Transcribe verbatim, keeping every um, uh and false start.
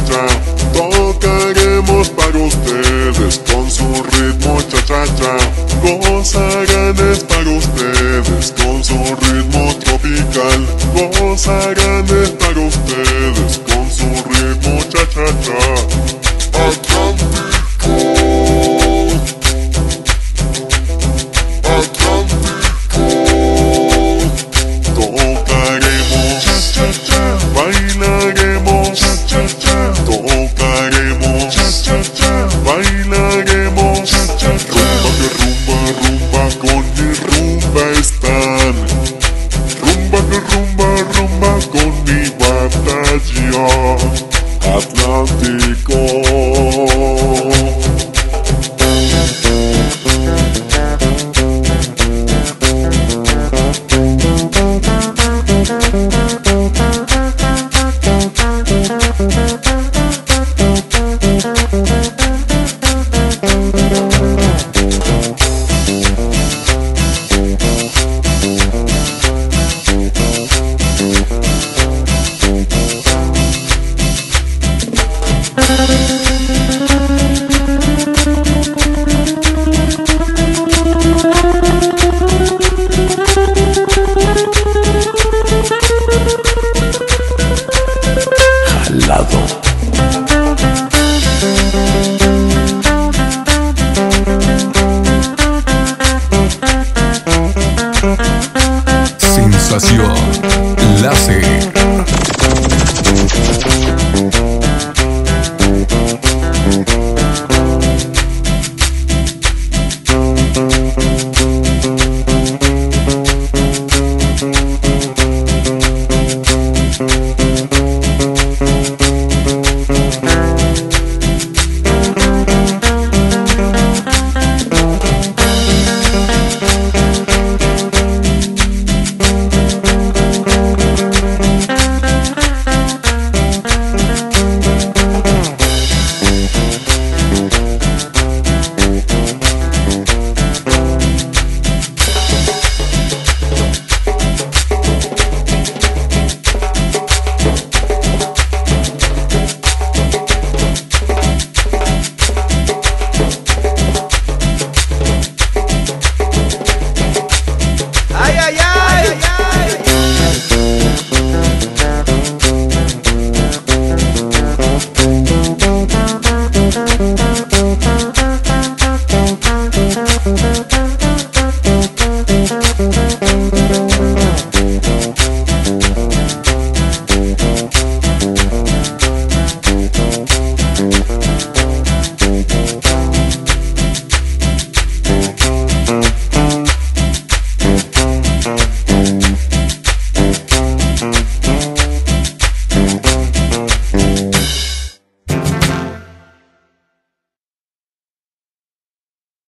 cha. Tocaremos para ustedes con su ritmo cha cha cha. Gozarán es para ustedes con su ritmo tropical. Gozarán es para ustedes con su ritmo cha cha cha. Atlántico, Atlántico. Tocaremos cha cha cha. Bailaremos cha cha cha. Tocaremos cha cha cha. Bailaremos cha cha cha. Rumba que rumba, rumba con mi rumba están. Rumba que rumba, rumba con mi batalla. Atlántico.